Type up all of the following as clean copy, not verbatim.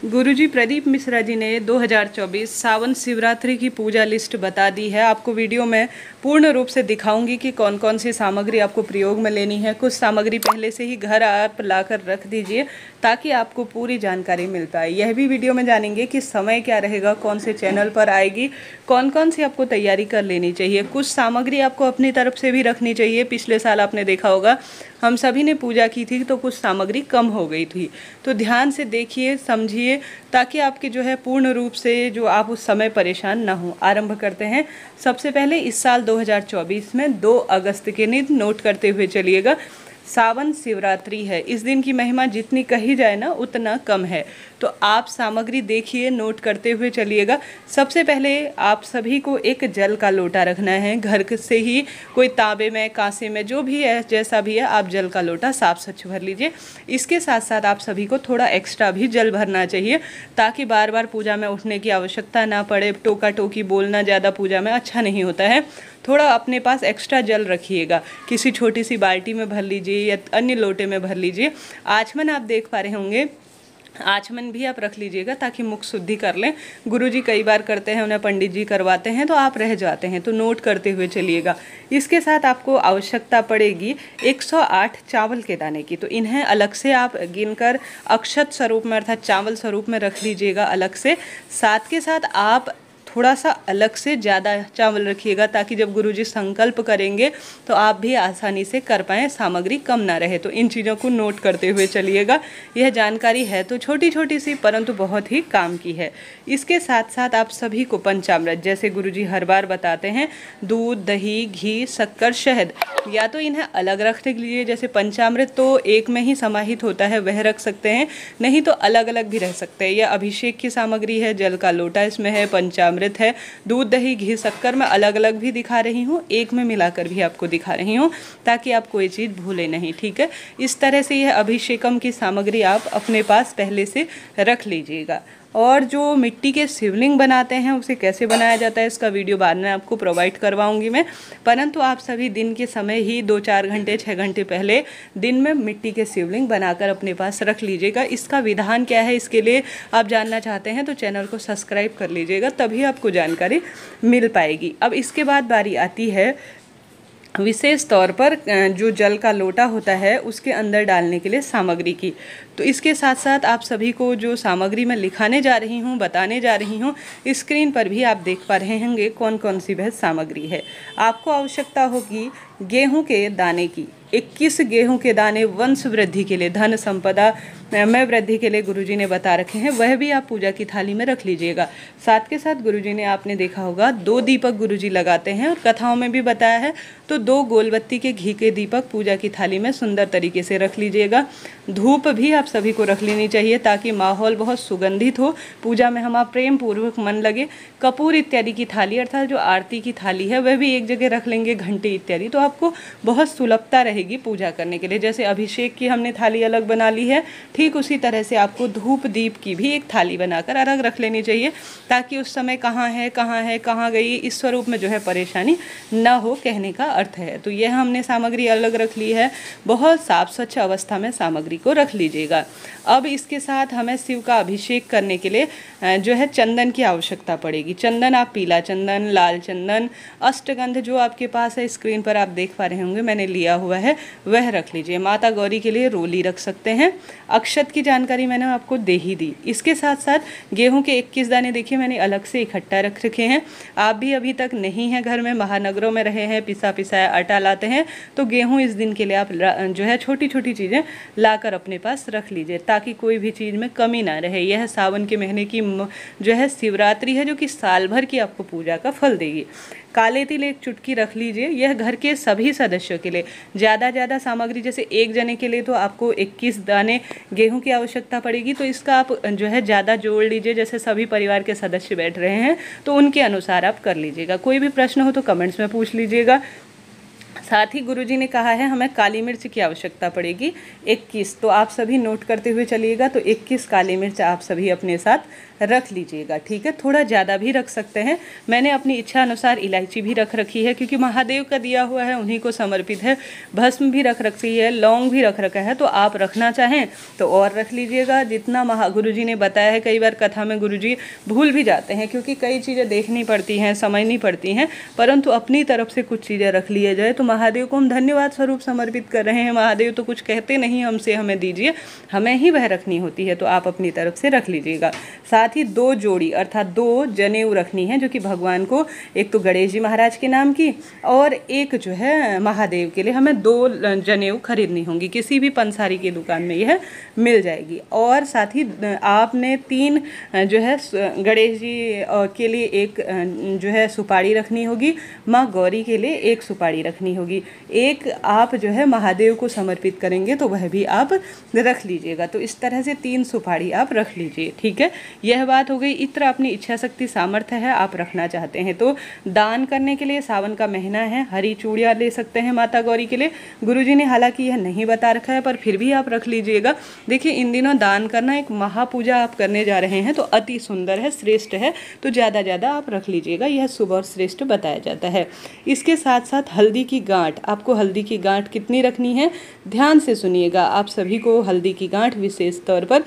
गुरुजी प्रदीप मिश्रा जी ने 2024 सावन शिवरात्रि की पूजा लिस्ट बता दी है। आपको वीडियो में पूर्ण रूप से दिखाऊंगी कि कौन कौन सी सामग्री आपको प्रयोग में लेनी है। कुछ सामग्री पहले से ही घर आप लाकर रख दीजिए ताकि आपको पूरी जानकारी मिल पाए। यह भी वीडियो में जानेंगे कि समय क्या रहेगा, कौन से चैनल पर आएगी, कौन कौन सी आपको तैयारी कर लेनी चाहिए। कुछ सामग्री आपको अपनी तरफ से भी रखनी चाहिए। पिछले साल आपने देखा होगा हम सभी ने पूजा की थी तो कुछ सामग्री कम हो गई थी, तो ध्यान से देखिए, समझिए, ताकि आपके जो है पूर्ण रूप से जो आप उस समय परेशान ना हो। आरंभ करते हैं। सबसे पहले इस साल 2024 में 2 अगस्त के दिन नोट करते हुए चलिएगा। सावन शिवरात्रि है। इस दिन की महिमा जितनी कही जाए ना उतना कम है, तो आप सामग्री देखिए, नोट करते हुए चलिएगा। सबसे पहले आप सभी को एक जल का लोटा रखना है। घर से ही कोई तांबे में, कांसे में, जो भी है, जैसा भी है, आप जल का लोटा साफ स्वच्छ भर लीजिए। इसके साथ साथ आप सभी को थोड़ा एक्स्ट्रा भी जल भरना चाहिए ताकि बार बार पूजा में उठने की आवश्यकता ना पड़े। टोका टोकी बोलना ज़्यादा पूजा में अच्छा नहीं होता है। थोड़ा अपने पास एक्स्ट्रा जल रखिएगा। किसी छोटी सी बाल्टी में भर लीजिए या अन्य लोटे में भर लीजिए। आचमन आप देख पा रहे होंगे, आचमन भी आप रख लीजिएगा ताकि मुख शुद्धि कर लें। गुरुजी कई बार करते हैं, उन्हें पंडित जी करवाते हैं, तो आप रह जाते हैं, तो नोट करते हुए चलिएगा। इसके साथ आपको आवश्यकता पड़ेगी 108 चावल के दाने की, तो इन्हें अलग से आप गिनकर अक्षत स्वरूप में अर्थात चावल स्वरूप में रख लीजिएगा अलग से। साथ के साथ आप थोड़ा सा अलग से ज़्यादा चावल रखिएगा ताकि जब गुरुजी संकल्प करेंगे तो आप भी आसानी से कर पाएँ, सामग्री कम ना रहे। तो इन चीज़ों को नोट करते हुए चलिएगा। यह जानकारी है तो छोटी छोटी सी, परंतु बहुत ही काम की है। इसके साथ साथ आप सभी को पंचामृत, जैसे गुरुजी हर बार बताते हैं, दूध, दही, घी, शक्कर, शहद, या तो इन्हें अलग रख लीजिए। जैसे पंचामृत तो एक में ही समाहित होता है, वह रख सकते हैं, नहीं तो अलग अलग भी रह सकते हैं। यह अभिषेक की सामग्री है, जल का लोटा इसमें है, पंचामृत है, दूध, दही, घी, शक्कर मैं अलग अलग भी दिखा रही हूँ, एक में मिलाकर भी आपको दिखा रही हूँ ताकि आप कोई चीज़ भूले नहीं। ठीक है, इस तरह से यह अभिषेकम की सामग्री आप अपने पास पहले से रख लीजिएगा। और जो मिट्टी के शिवलिंग बनाते हैं उसे कैसे बनाया जाता है इसका वीडियो बाद में आपको प्रोवाइड करवाऊंगी मैं, परंतु आप सभी दिन के समय ही 2-4 घंटे 6 घंटे पहले दिन में मिट्टी के शिवलिंग बनाकर अपने पास रख लीजिएगा। इसका विधान क्या है, इसके लिए आप जानना चाहते हैं तो चैनल को सब्सक्राइब कर लीजिएगा, तभी आपको जानकारी मिल पाएगी। अब इसके बाद बारी आती है विशेष तौर पर जो जल का लोटा होता है उसके अंदर डालने के लिए सामग्री की। तो इसके साथ साथ आप सभी को जो सामग्री मैं लिखाने जा रही हूँ, बताने जा रही हूँ, स्क्रीन पर भी आप देख पा रहे होंगे कौन कौन सी वह सामग्री है। आपको आवश्यकता होगी गेहूं के दाने की। 21 गेहूं के दाने वंश वृद्धि के लिए, धन संपदा में वृद्धि के लिए गुरुजी ने बता रखे हैं, वह भी आप पूजा की थाली में रख लीजिएगा। साथ के साथ गुरुजी ने, आपने देखा होगा, 2 दीपक गुरुजी लगाते हैं और कथाओं में भी बताया है, तो 2 गोलबत्ती के घी के दीपक पूजा की थाली में सुंदर तरीके से रख लीजिएगा। धूप भी आप सभी को रख लेनी चाहिए ताकि माहौल बहुत सुगंधित हो, पूजा में हमारा प्रेम पूर्वक मन लगे। कपूर इत्यादि की थाली अर्थात जो आरती की थाली है वह भी एक जगह रख लेंगे, घंटे इत्यादि, तो आपको बहुत सुलभता रहेगी पूजा करने के लिए। जैसे अभिषेक की हमने थाली अलग बना ली है, ठीक उसी तरह से आपको धूप दीप की भी एक थाली बनाकर अलग रख लेनी चाहिए ताकि उस समय कहाँ है कहाँ गई इस स्वरूप में जो है परेशानी ना हो, कहने का अर्थ है। तो यह हमने सामग्री अलग रख ली है। बहुत साफ स्वच्छ अवस्था में सामग्री को रख लीजिएगा। अब इसके साथ हमें शिव का अभिषेक करने के लिए जो है चंदन की आवश्यकता पड़ेगी। चंदन आप पीला चंदन, लाल चंदन, अष्टगंध जो आपके पास है, स्क्रीन पर आप देख पा रहे होंगे मैंने लिया हुआ है, वह रख लीजिए। माता गौरी के लिए रोली रख सकते हैं। अक्षत की जानकारी मैंने आपको दे ही दी। इसके साथ साथ गेहूं के 21 दाने देखिए मैंने अलग से इकट्ठा रख रखे हैं। आप भी अभी तक नहीं है घर में, महानगरों में रहे हैं, पिसा पिसाया आटा लाते हैं, तो गेहूं इस दिन के लिए आप जो है छोटी छोटी चीज़ें लाकर अपने पास रख लीजिए ताकि कोई भी चीज़ में कमी ना रहे। यह सावन के महीने की जो है शिवरात्रि है जो कि साल भर की आपको पूजा का फल देगी। काले तिल 1 चुटकी रख लीजिए। यह घर के सभी सदस्यों के लिए, ज़्यादा सामग्री, जैसे एक जने के लिए तो आपको 21 दाने गेहूं की आवश्यकता पड़ेगी, तो इसका आप जो है ज़्यादा जोड़ लीजिए। जैसे सभी परिवार के सदस्य बैठ रहे हैं तो उनके अनुसार आप कर लीजिएगा। कोई भी प्रश्न हो तो कमेंट्स में पूछ लीजिएगा। साथ ही गुरुजी ने कहा है हमें काली मिर्च की आवश्यकता पड़ेगी 21, तो आप सभी नोट करते हुए चलिएगा। तो 21 काली मिर्च आप सभी अपने साथ रख लीजिएगा, ठीक है। थोड़ा ज़्यादा भी रख सकते हैं, मैंने अपनी इच्छा अनुसार इलायची भी रख रखी है क्योंकि महादेव का दिया हुआ है, उन्हीं को समर्पित है। भस्म भी रख रखी है, लौंग भी रख रखा है, तो आप रखना चाहें तो और रख लीजिएगा जितना गुरुजी ने बताया है। कई बार कथा में गुरुजी भूल भी जाते हैं क्योंकि कई चीज़ें देखनी पड़ती हैं, समझनी पड़ती हैं, परंतु अपनी तरफ से कुछ चीज़ें रख लिया जाए तो महादेव को हम धन्यवाद स्वरूप समर्पित कर रहे हैं। महादेव तो कुछ कहते नहीं हमसे, हमें दीजिए, हमें ही वह रखनी होती है, तो आप अपनी तरफ से रख लीजिएगा। साथ ही 2 जोड़ी अर्थात 2 जनेऊ रखनी है जो कि भगवान को, एक तो गणेश जी महाराज के नाम की और एक जो है महादेव के लिए, हमें 2 जनेऊ खरीदनी होंगी, किसी भी पंसारी की दुकान में यह मिल जाएगी। और साथ ही आपने 3 जो है गणेश जी के लिए एक जो है सुपारी रखनी होगी, माँ गौरी के लिए एक सुपारी रखनी होगी, एक आप जो है महादेव को समर्पित करेंगे तो वह भी आप रख लीजिएगा। तो इस तरह से 3 सुपारी आप रख लीजिए, ठीक है। यह बात हो गई। इत्र अपनी इच्छा शक्ति सामर्थ्य है, आप रखना चाहते हैं तो दान करने के लिए सावन का महीना है, हरी चूड़ियाँ ले सकते हैं माता गौरी के लिए। गुरुजी ने हालांकि यह नहीं बता रखा है पर फिर भी आप रख लीजिएगा। देखिए इन दिनों दान करना, एक महापूजा आप करने जा रहे हैं तो अति सुंदर है, श्रेष्ठ है, तो ज़्यादा आप रख लीजिएगा, यह शुभ और श्रेष्ठ बताया जाता है। इसके साथ साथ हल्दी की गांठ, आपको हल्दी की गांठ कितनी रखनी है ध्यान से सुनिएगा। आप सभी को हल्दी की गांठ, विशेष तौर पर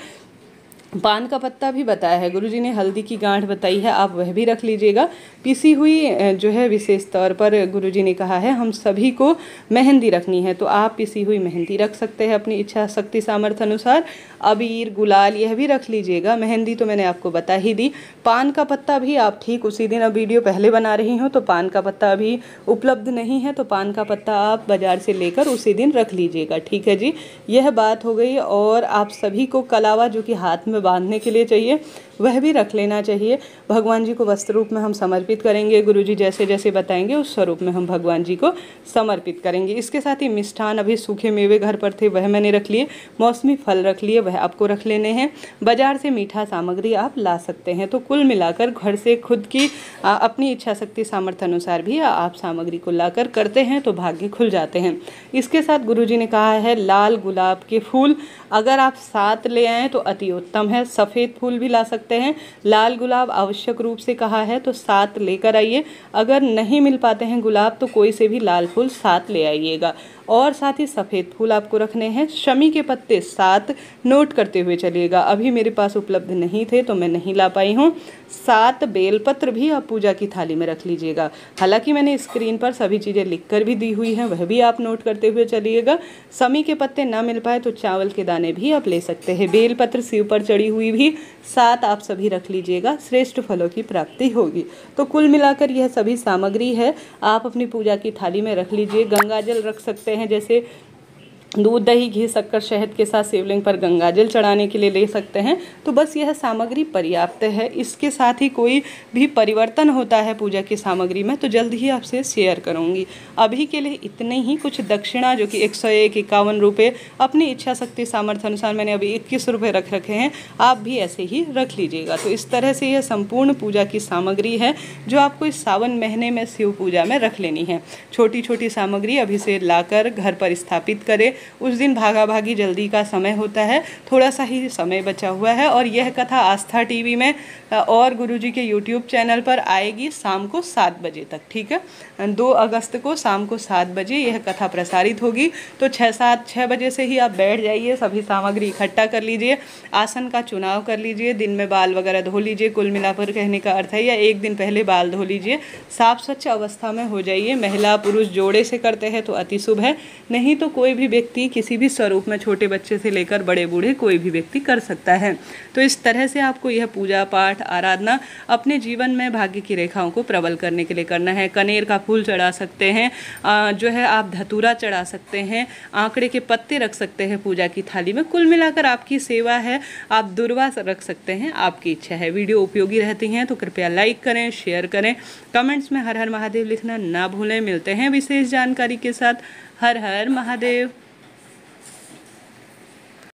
पान का पत्ता भी बताया है गुरुजी ने, हल्दी की गांठ बताई है, आप वह भी रख लीजिएगा। पिसी हुई जो है विशेष तौर पर गुरुजी ने कहा है हम सभी को मेहंदी रखनी है, तो आप पिसी हुई मेहंदी रख सकते हैं अपनी इच्छा शक्ति सामर्थ्य अनुसार। अबीर, गुलाल यह भी रख लीजिएगा। मेहंदी तो मैंने आपको बता ही दी। पान का पत्ता भी आप ठीक उसी दिन, अब वीडियो पहले बना रही हूँ तो पान का पत्ता अभी उपलब्ध नहीं है, तो पान का पत्ता आप बाज़ार से लेकर उसी दिन रख लीजिएगा, ठीक है जी। यह बात हो गई। और आप सभी को कलावा जो कि हाथ में बांधने के लिए चाहिए वह भी रख लेना चाहिए। भगवान जी को वस्त्र रूप में हम समर्पित करेंगे, गुरुजी जैसे जैसे बताएंगे उस स्वरूप में हम भगवान जी को समर्पित करेंगे। इसके साथ ही मिष्ठान, अभी सूखे मेवे घर पर थे वह मैंने रख लिए, मौसमी फल रख लिए वह आपको रख लेने हैं। बाजार से मीठा सामग्री आप ला सकते हैं। तो कुल मिलाकर घर से खुद की अपनी इच्छा शक्ति सामर्थ्य अनुसार भी आप सामग्री को लाकर करते हैं तो भाग्य खुल जाते हैं। इसके साथ गुरुजी ने कहा है लाल गुलाब के फूल अगर आप 7 ले आएँ तो अति उत्तम है। सफ़ेद फूल भी ला सकते हैं, लाल गुलाब आवश्यक रूप से कहा है तो 7 लेकर आइए। अगर नहीं मिल पाते हैं गुलाब तो कोई से भी लाल फूल 7 ले आइएगा। और साथ ही सफ़ेद फूल आपको रखने हैं। शमी के पत्ते 7 नोट करते हुए चलिएगा, अभी मेरे पास उपलब्ध नहीं थे तो मैं नहीं ला पाई हूँ। 7 बेलपत्र भी आप पूजा की थाली में रख लीजिएगा। हालांकि मैंने स्क्रीन पर सभी चीज़ें लिखकर भी दी हुई हैं, वह भी आप नोट करते हुए चलिएगा। शमी के पत्ते ना मिल पाए तो चावल के दाने भी आप ले सकते हैं। बेलपत्र शिव पर चढ़ी हुई भी 7 आप सभी रख लीजिएगा, श्रेष्ठ फलों की प्राप्ति होगी। तो कुल मिलाकर यह सभी सामग्री है, आप अपनी पूजा की थाली में रख लीजिए। गंगाजल रख सकते हैं, जैसे दूध, दही, घी, शक्कर, शहद के साथ शिवलिंग पर गंगाजल चढ़ाने के लिए ले सकते हैं। तो बस यह सामग्री पर्याप्त है। इसके साथ ही कोई भी परिवर्तन होता है पूजा की सामग्री में तो जल्द ही आपसे शेयर करूंगी। अभी के लिए इतने ही। कुछ दक्षिणा जो कि 101, 51 रुपये अपनी इच्छा शक्ति सामर्थ्य अनुसार मैंने अभी 21 रुपये रख रखे हैं, आप भी ऐसे ही रख लीजिएगा। तो इस तरह से यह संपूर्ण पूजा की सामग्री है जो आपको इस सावन महीने में शिव पूजा में रख लेनी है। छोटी छोटी सामग्री अभी से लाकर घर पर स्थापित करें। उस दिन भागा भागी जल्दी का समय होता है, थोड़ा सा ही समय बचा हुआ है। और यह कथा आस्था टीवी में और गुरुजी के यूट्यूब चैनल पर आएगी शाम को 7 बजे तक, ठीक है। 2 अगस्त को शाम को 7 बजे यह कथा प्रसारित होगी। तो 6 बजे से ही आप बैठ जाइए, सभी सामग्री इकट्ठा कर लीजिए, आसन का चुनाव कर लीजिए, दिन में बाल वगैरह धो लीजिए। कुल मिलाकर कहने का अर्थ है, या एक दिन पहले बाल धो लीजिए, साफ स्वच्छ अवस्था में हो जाइए। महिला पुरुष जोड़े से करते हैं तो अति शुभ है, नहीं तो कोई भी व्यक्ति किसी भी स्वरूप में, छोटे बच्चे से लेकर बड़े बूढ़े कोई भी व्यक्ति कर सकता है। तो इस तरह से आपको यह पूजा पाठ आराधना अपने जीवन में भाग्य की रेखाओं को प्रबल करने के लिए करना है। कनेर का फूल चढ़ा सकते हैं, जो है आप धतूरा चढ़ा सकते हैं, आंकड़े के पत्ते रख सकते हैं पूजा की थाली में। कुल मिलाकर आपकी सेवा है, आप दुर्वा रख सकते हैं, आपकी इच्छा है। वीडियो उपयोगी रहती हैं तो कृपया लाइक करें, शेयर करें, कमेंट्स में हर हर महादेव लिखना ना भूलें। मिलते हैं विशेष जानकारी के साथ। हर हर महादेव।